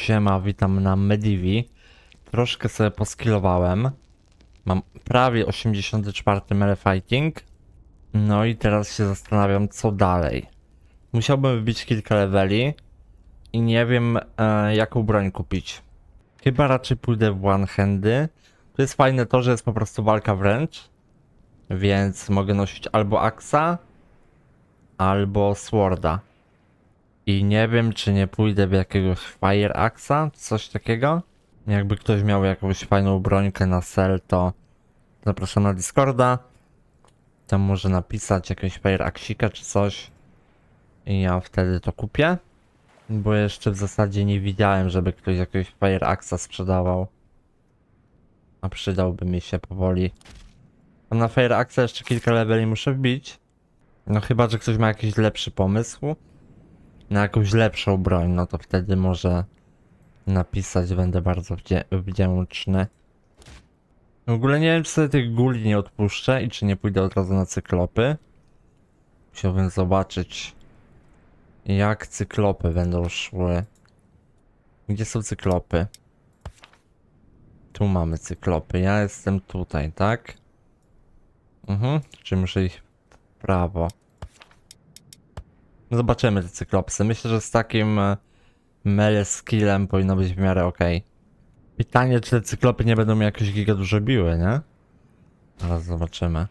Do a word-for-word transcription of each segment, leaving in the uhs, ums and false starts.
Siema, witam na Medivi. Troszkę sobie poskillowałem. Mam prawie osiemdziesiąty czwarty melee fighting. No i teraz się zastanawiam, co dalej. Musiałbym wbić kilka leveli i nie wiem, e, jaką broń kupić. Chyba raczej pójdę w one handy. To jest fajne to, że jest po prostu walka wręcz. Więc mogę nosić albo Axa, albo Sworda. I nie wiem, czy nie pójdę w jakiegoś Fire Axa, coś takiego. Jakby ktoś miał jakąś fajną brońkę na sell, to zapraszam na Discorda. Tam może napisać jakiegoś Fire Axika czy coś. I ja wtedy to kupię. Bo jeszcze w zasadzie nie widziałem, żeby ktoś jakiegoś Fire Axa sprzedawał. A przydałby mi się powoli. A na Fire Axa jeszcze kilka leveli muszę wbić. No chyba, że ktoś ma jakiś lepszy pomysł na jakąś lepszą broń, no to wtedy może napisać, będę bardzo wdzie wdzięczny. W ogóle nie wiem, czy sobie tych guli nie odpuszczę i czy nie pójdę od razu na cyklopy. Chciałbym zobaczyć, jak cyklopy będą szły. Gdzie są cyklopy? Tu mamy cyklopy, ja jestem tutaj, tak? Mhm, czy muszę iść w prawo? Zobaczymy te cyklopsy. Myślę, że z takim melee skillem powinno być w miarę ok. Pytanie, czy te cyklopy nie będą mi jakoś giga dużo biły, nie? Zaraz zobaczymy.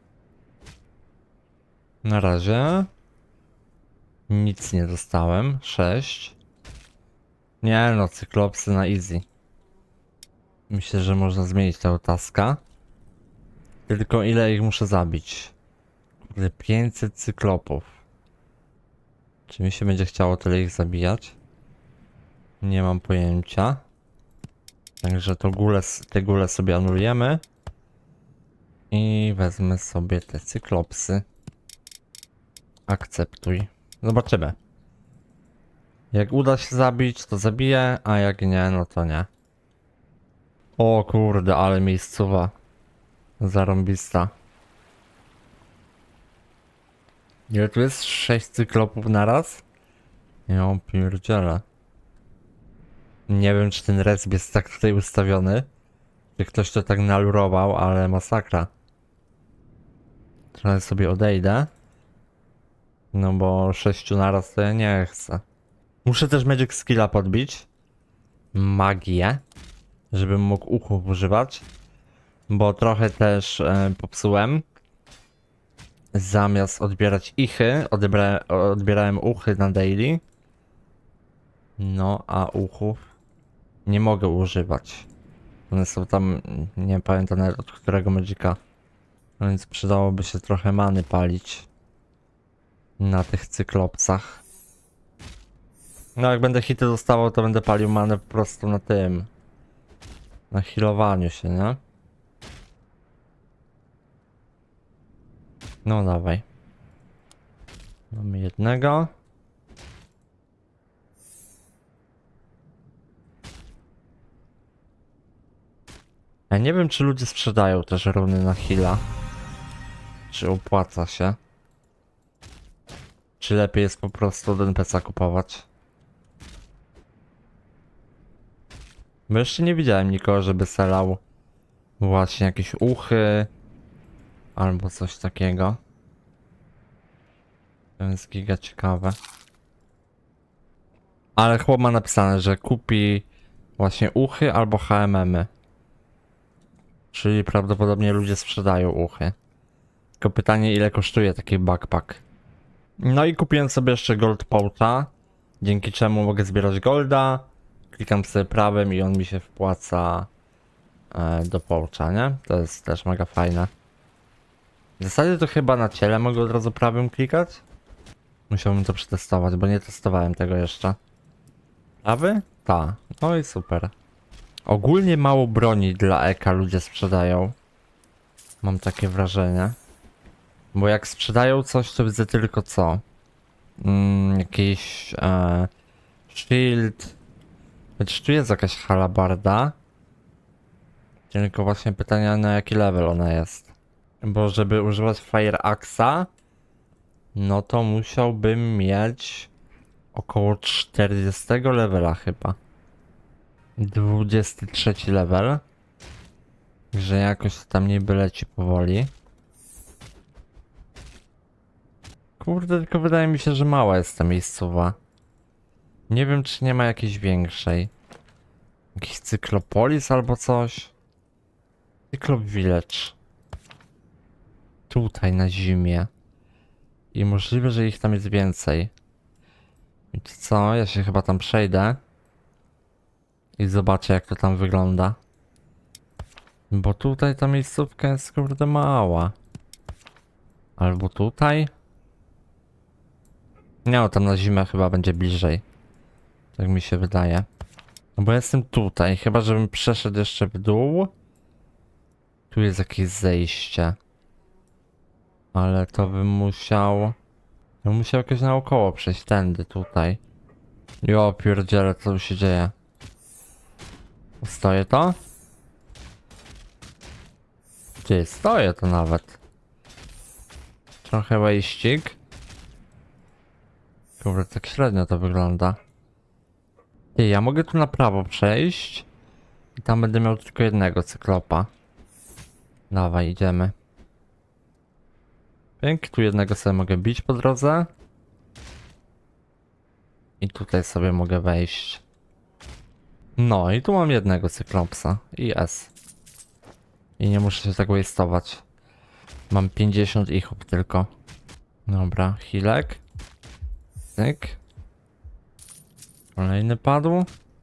Na razie nic nie dostałem. sześć. Nie no, cyklopsy na easy. Myślę, że można zmienić tego taska. Tylko ile ich muszę zabić? Kurde, pięćset cyklopów. Czy mi się będzie chciało tyle ich zabijać? Nie mam pojęcia. Także to gule, te gule sobie anulujemy. I wezmę sobie te cyklopsy. Akceptuj. Zobaczymy. Jak uda się zabić, to zabiję, a jak nie, no to nie. O kurde, ale miejscowa. Zarąbista. Ile tu jest? sześć cyklopów na raz? Ja pierdzielę. Nie wiem, czy ten resp jest tak tutaj ustawiony. Czy ktoś to tak nalurował, ale masakra. Trochę sobie odejdę. No bo sześciu naraz to ja nie chcę. Muszę też Magic Skilla podbić. Magię. Żebym mógł uchów używać. Bo trochę też e, popsułem. Zamiast odbierać ichy, odbierałem, odbierałem uchy na daily. No, a uchów nie mogę używać. One są tam, nie pamiętam nawet od którego Magica. No więc przydałoby się trochę many palić na tych cyklopsach. No jak będę hity dostawał, to będę palił manę po prostu na tym. Na healowaniu się, nie? No dawaj. Mamy jednego. Ja nie wiem, czy ludzie sprzedają też runy na heala. Czy opłaca się? Czy lepiej jest po prostu od N P C a kupować? Bo jeszcze nie widziałem nikogo, żeby selał właśnie jakieś uchy albo coś takiego. To jest giga ciekawe. Ale chłop ma napisane, że kupi właśnie uchy albo H M M y. Czyli prawdopodobnie ludzie sprzedają uchy. Tylko pytanie, ile kosztuje taki backpack. No i kupiłem sobie jeszcze gold poucha, dzięki czemu mogę zbierać golda. Klikam sobie prawym i on mi się wpłaca e, do poucha, nie? To jest też mega fajne. W zasadzie to chyba na ciele mogę od razu prawym klikać. Musiałbym to przetestować, bo nie testowałem tego jeszcze. Prawy? Ta. No i super. Ogólnie mało broni dla Eka ludzie sprzedają. Mam takie wrażenie. Bo jak sprzedają coś, to widzę tylko co? Mm, jakiś e, shield. Choć tu jest jakaś halabarda. Tylko właśnie pytanie, na jaki level ona jest. Bo żeby używać Fire Axa, no to musiałbym mieć około czterdziestego levela chyba. dwudziesty trzeci level. Że jakoś tam niby leci powoli. Kurde, tylko wydaje mi się, że mała jest ta miejscowa. Nie wiem, czy nie ma jakiejś większej. Jakiś Cyklopolis albo coś. Cyklop Village. Tutaj na zimie. I możliwe, że ich tam jest więcej. Wiecie co? Ja się chyba tam przejdę. I zobaczę, jak to tam wygląda. Bo tutaj ta miejscówka jest kurde mała. Albo tutaj? Nie, no tam na zimę chyba będzie bliżej. Tak mi się wydaje. No bo jestem tutaj, chyba żebym przeszedł jeszcze w dół. Tu jest jakieś zejście. Ale to bym musiał... Bym musiał jakoś naokoło przejść tędy, tutaj. Jo, pierdziele, co tu się dzieje? Stoję to? Gdzie stoję to nawet? Trochę wejścik. Kurde, tak średnio to wygląda. Ty, ja mogę tu na prawo przejść. I tam będę miał tylko jednego cyklopa. Dawaj, idziemy. Pięknie, tu jednego sobie mogę bić po drodze. I tutaj sobie mogę wejść. No i tu mam jednego cyklopsa. I S. I nie muszę się tak waste'ować. Mam pięćdziesiąt ichop tylko. Dobra, healek. Cyk. Kolejny padł.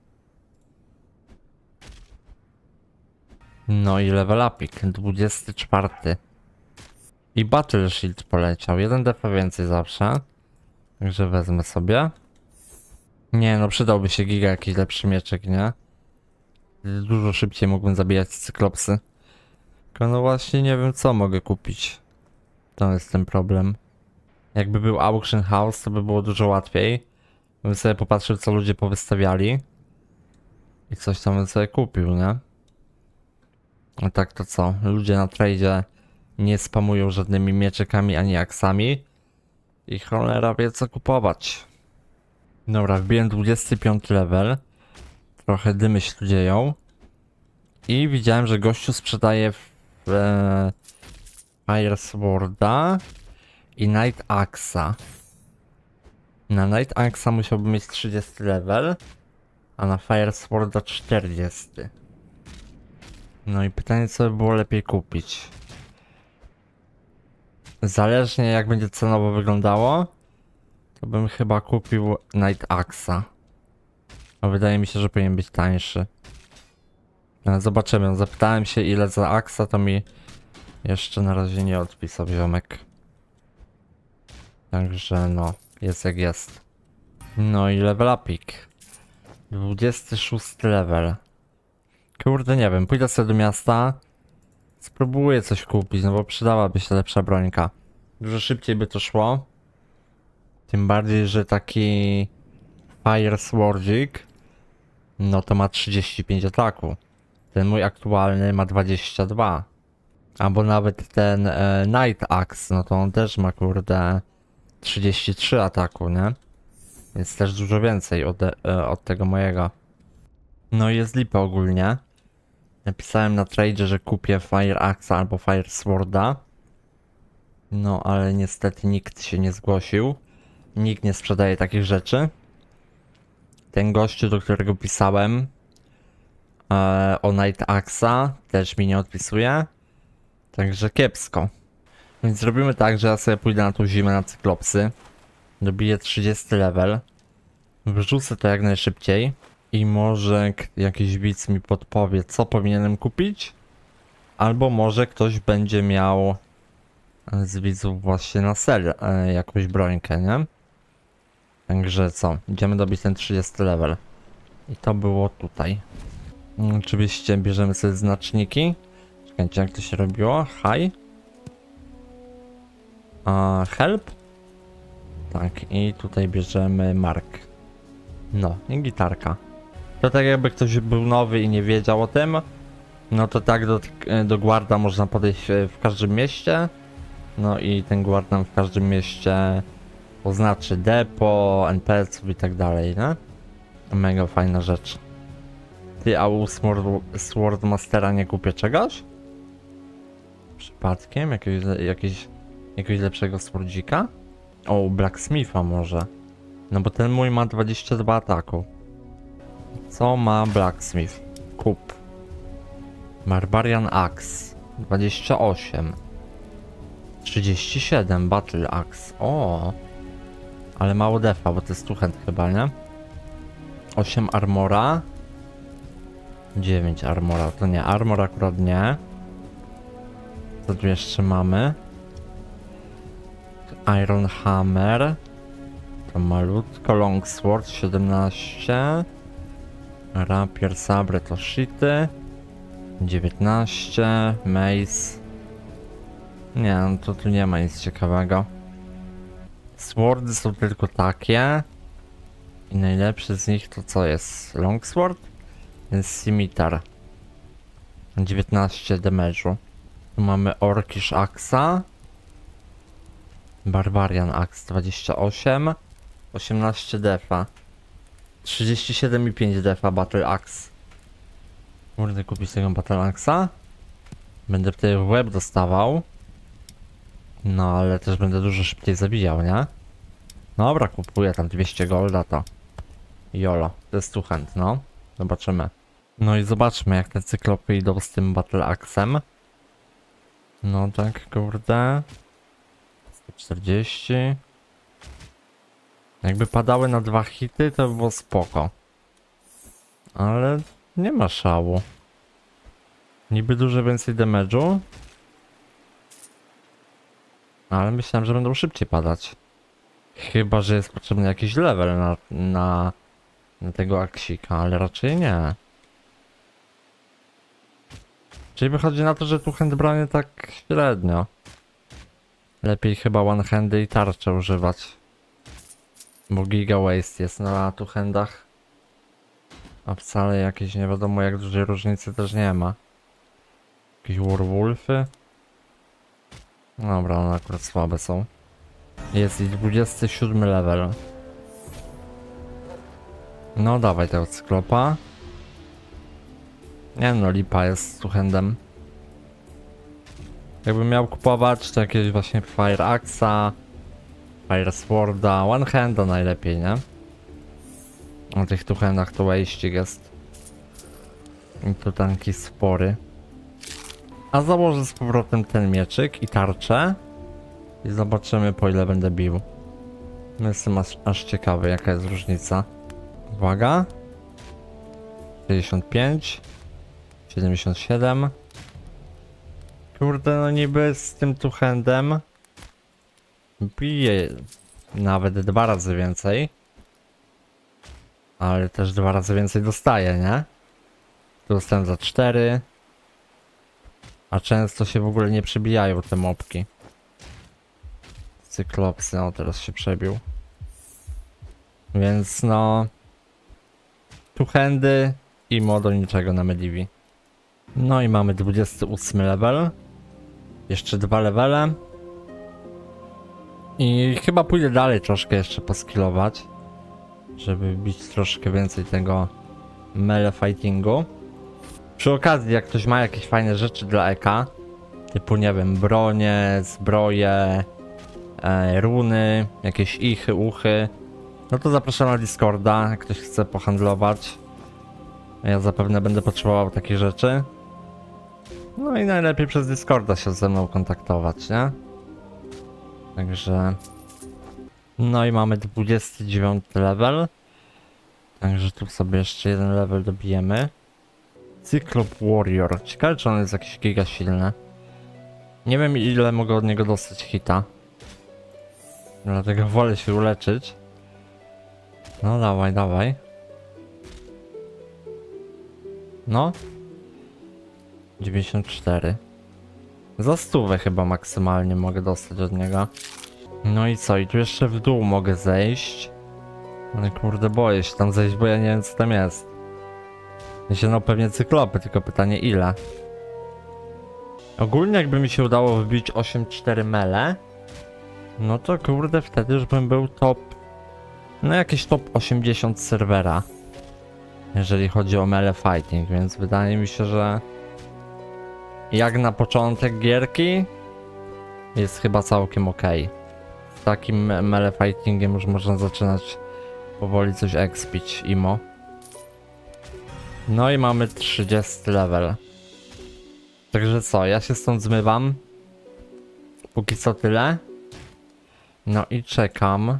No i level upik, dwudziesty czwarty. I Battle Shield poleciał, jeden defa więcej zawsze. Także wezmę sobie. Nie no, przydałby się giga jakiś lepszy mieczek, nie? Dużo szybciej mógłbym zabijać cyklopsy. Tylko no właśnie nie wiem, co mogę kupić. To jest ten problem. Jakby był Auction House, to by było dużo łatwiej. Bym sobie popatrzył, co ludzie powystawiali. I coś tam bym sobie kupił, nie? A tak to co? Ludzie na tradzie nie spamują żadnymi mieczykami ani aksami. I cholera wie, co kupować. Dobra, wbiłem dwudziesty piąty level. Trochę dymy się tu dzieją. I widziałem, że gościu sprzedaje e, Fire Sworda i Night Axa. Na Night Axa musiałbym mieć trzydziesty level, a na Fire Sworda czterdziesty. No i pytanie, co by było lepiej kupić. Zależnie jak będzie cenowo wyglądało, to bym chyba kupił Night Axa. A wydaje mi się, że powinien być tańszy. No, zobaczymy, zapytałem się ile za Axa, to mi jeszcze na razie nie odpisał ziomek. Także no, jest jak jest. No i level upik. dwudziesty szósty level. Kurde, nie wiem, pójdę sobie do miasta. Spróbuję coś kupić, no bo przydałaby się lepsza brońka. Dużo szybciej by to szło. Tym bardziej, że taki Fire Swordzik, no to ma trzydzieści pięć ataku. Ten mój aktualny ma dwadzieścia dwa. Albo nawet ten e, Night Axe, no to on też ma kurde trzydzieści trzy ataku, nie? Więc też dużo więcej od, e, od tego mojego. No i jest lipa ogólnie. Napisałem na trade, że kupię Fire Axe albo Fire Sworda. No ale niestety nikt się nie zgłosił. Nikt nie sprzedaje takich rzeczy. Ten gościu, do którego pisałem e, o Night Axa, też mi nie odpisuje. Także kiepsko. Więc zrobimy tak, że ja sobie pójdę na tą zimę na cyklopsy. Dobiję trzydziesty level. Wrzucę to jak najszybciej. I może jakiś widz mi podpowie, co powinienem kupić. Albo może ktoś będzie miał z widzów właśnie na sel e, jakąś brońkę, nie? Także co? Idziemy dobić ten trzydziesty level. I to było tutaj. Oczywiście bierzemy sobie znaczniki. Czekajcie, jak to się robiło? Hi. Uh, help. Tak, i tutaj bierzemy mark. No, i gitarka. To tak jakby ktoś był nowy i nie wiedział o tym. No to tak do, do guarda można podejść w każdym mieście. No i ten guard nam w każdym mieście oznaczy depo, N P C ów i tak dalej, nie? Mega fajna rzecz. Ty, a u Sword, Swordmastera nie kupię czegoś? Przypadkiem? Jakiegoś, jakiegoś, jakiegoś lepszego swordzika? O, Blacksmitha może. No bo ten mój ma dwadzieścia dwa ataku. Co ma Blacksmith? Kup. Barbarian Axe. dwadzieścia osiem. trzydzieści siedem Battle Axe. O. Ale mało defa, bo to jest tuchent chyba, nie? osiem armora. dziewięć armora. To nie, armor akurat nie. Co tu jeszcze mamy? Iron Hammer. To malutko. Longsword siedemnaście. Rapier Sabre to shity. dziewiętnaście. Mace. Nie, no to tu nie ma nic ciekawego. Swordy są tylko takie. I najlepszy z nich to co jest? Longsword? Jest Scimitar. dziewiętnaście damage'u. Tu mamy Orkish Axa. Barbarian Axe dwadzieścia osiem. osiemnaście defa. trzydzieści siedem i pięć defa Battle Axe. Kurde, kupić tego Battle Axa? Będę wtedy w łeb dostawał. No ale też będę dużo szybciej zabijał, nie? Dobra, kupuję tam dwieście golda to. Jolo, to jest tu chęt, no. Zobaczymy. No i zobaczmy jak te cyklopy idą z tym Battle Axem. No tak, kurde. sto czterdzieści. Jakby padały na dwa hity, to by było spoko. Ale nie ma szału. Niby dużo więcej damage'u. Ale myślałem, że będą szybciej padać. Chyba, że jest potrzebny jakiś level na, na, na tego aksika, ale raczej nie. Czyli wychodzi na to, że tu hand branie tak średnio. Lepiej chyba one handy i tarcze używać. Bo giga waste jest na tu handach. A wcale jakieś nie wiadomo jak dużej różnicy też nie ma. Jakieś werewolfy. Dobra, one akurat słabe są. Jest i dwudziesty siódmy level. No dawaj tego cyklopa. Nie no, lipa jest z tuchendem. Jakbym miał kupować to jakieś właśnie Fire Axa, Fire Sworda, One Handa najlepiej, nie? Na tych tuchendach to waścig jest. I tu tanki spory. A założę z powrotem ten mieczyk i tarczę. I zobaczymy po ile będę bił. Jestem aż, aż ciekawy jaka jest różnica. Uwaga. sześćdziesiąt pięć. siedemdziesiąt siedem. Kurde, no niby z tym tuchendem bije nawet dwa razy więcej. Ale też dwa razy więcej dostaję, nie? Tu dostałem za cztery. A często się w ogóle nie przebijają te mopki. Cyklopsy, no teraz się przebił. Więc no... Tuchendy i modo niczego na Medivh. No i mamy dwudziesty ósmy level. Jeszcze dwa levele. I chyba pójdę dalej troszkę jeszcze poskillować. Żeby bić troszkę więcej tego melee fightingu. Przy okazji jak ktoś ma jakieś fajne rzeczy dla E K. Typu nie wiem, bronie, zbroje, e, runy, jakieś ichy, uchy. No to zapraszam na Discorda, jak ktoś chce pohandlować. Ja zapewne będę potrzebował takich rzeczy. No i najlepiej przez Discorda się ze mną kontaktować, nie? Także... No i mamy dwudziesty dziewiąty level. Także tu sobie jeszcze jeden level dobijemy. Cyclop Warrior. Ciekawe czy on jest jakiś giga silny. Nie wiem ile mogę od niego dostać hita. Dlatego wolę się uleczyć. No dawaj, dawaj. No. dziewięćdziesiąt cztery. Za stówę chyba maksymalnie mogę dostać od niego. No i co? I tu jeszcze w dół mogę zejść. Ale kurde boję się tam zejść, bo ja nie wiem co tam jest. Myślę, no pewnie cyklopy, tylko pytanie ile. Ogólnie jakby mi się udało wbić osiem cztery mele, no to kurde wtedy już bym był top... No jakieś top osiemdziesiąt serwera. jeżeli chodzi o melee fighting, więc wydaje mi się, że jak na początek gierki jest chyba całkiem ok. Z takim melee fightingiem już można zaczynać powoli coś expić, imo. No i mamy trzydziesty level. Także co, ja się stąd zmywam. Póki co tyle. No i czekam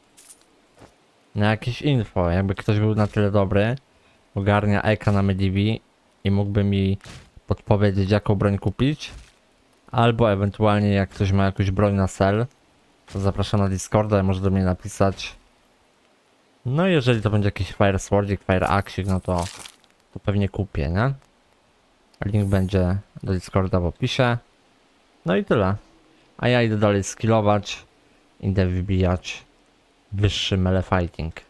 na jakieś info. Jakby ktoś był na tyle dobry, ogarnia Eka na Medivh i mógłby mi podpowiedzieć, jaką broń kupić. Albo ewentualnie jak ktoś ma jakąś broń na sell, to zapraszam na Discorda i może do mnie napisać. No i jeżeli to będzie jakiś Fire Swordzik, Fire Axik, no to, to pewnie kupię, nie? Link będzie do Discorda w opisie. No i tyle. A ja idę dalej skillować. Idę wybijać wyższy melee fighting.